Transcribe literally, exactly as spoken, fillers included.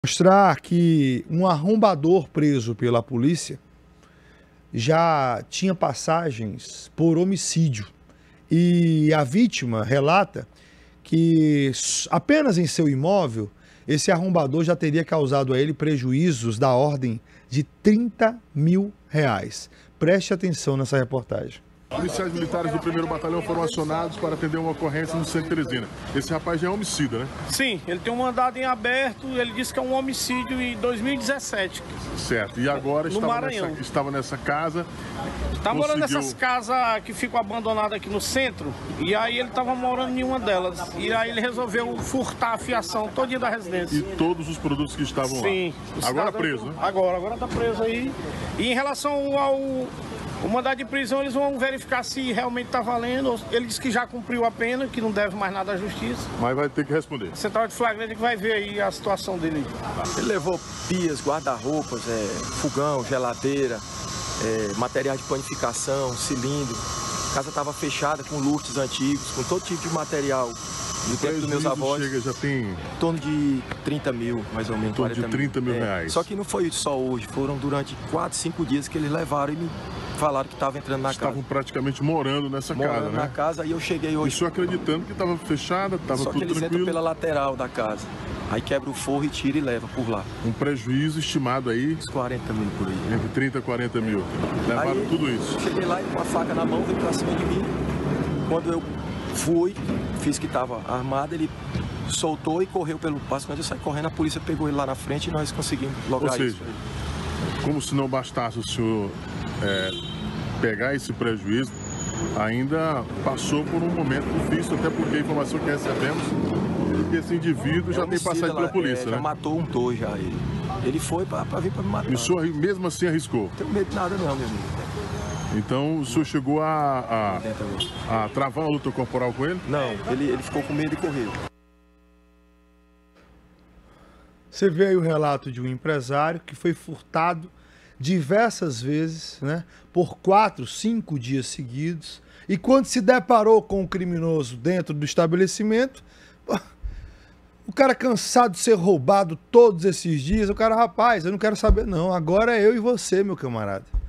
Mostrar que um arrombador preso pela polícia já tinha passagens por homicídio. E a vítima relata que apenas em seu imóvel, esse arrombador já teria causado a ele prejuízos da ordem de trinta mil reais. Preste atenção nessa reportagem. Policiais militares do primeiro Batalhão foram acionados para atender uma ocorrência no centro de Teresina. Esse rapaz já é homicida, né? Sim, ele tem um mandado em aberto, ele disse que é um homicídio em dois mil e dezessete. Certo, e agora no estava Maranhão. nessa, estava nessa casa. Está conseguiu... morando nessas casas que ficam abandonadas aqui no centro, e aí ele estava morando em uma delas. E aí ele resolveu furtar a fiação todinha da residência. E todos os produtos que estavam Sim, lá. Agora preso, né? Agora, agora está preso aí. E em relação ao... O mandado de prisão, eles vão verificar se realmente está valendo. Ele disse que já cumpriu a pena, que não deve mais nada à justiça. Mas vai ter que responder. A central de flagrante que vai ver aí a situação dele. Ele levou pias, guarda-roupas, é, fogão, geladeira, é, material de panificação, cilindro. A casa estava fechada com lustres antigos, com todo tipo de material. Do tempo dos meus avós. Chega, já tem... Em torno de trinta mil, mais ou menos. Em torno de trinta mil reais. Só que não foi só hoje, foram durante quatro, cinco dias que eles levaram e me falaram que estava entrando na Estavam casa. Estavam praticamente morando nessa morando casa, né? na casa, e eu cheguei hoje. Isso acreditando que estava fechada, estava tudo tranquilo. Só que eles entram pela lateral da casa. Aí quebra o forro e tira e leva por lá. Um prejuízo estimado aí... Uns quarenta mil por aí. Entre trinta e quarenta mil. Levaram aí, tudo isso. Cheguei lá e com a faca na mão, veio pra cima de mim. Quando eu fui, fiz que estava armado, ele soltou e correu pelo passo. Quando eu saí correndo, a polícia pegou ele lá na frente e nós conseguimos lograr isso. Ou seja, isso. Como se não bastasse o senhor é, pegar esse prejuízo, ainda passou por um momento difícil, até porque a informação que recebemos é que esse indivíduo é já tem passado pela polícia, é, né? Já matou um dois já ele. Ele foi para vir para me matar. E o senhor mesmo assim arriscou? Não tenho medo de nada não, meu amigo. Então o senhor chegou a, a, a travar uma luta corporal com ele? Não, ele, ele ficou com medo e correu. Você vê aí o relato de um empresário que foi furtado diversas vezes, né, por quatro, cinco dias seguidos, e quando se deparou com o criminoso dentro do estabelecimento, o cara cansado de ser roubado todos esses dias, o cara, rapaz, eu não quero saber não, agora é eu e você, meu camarada.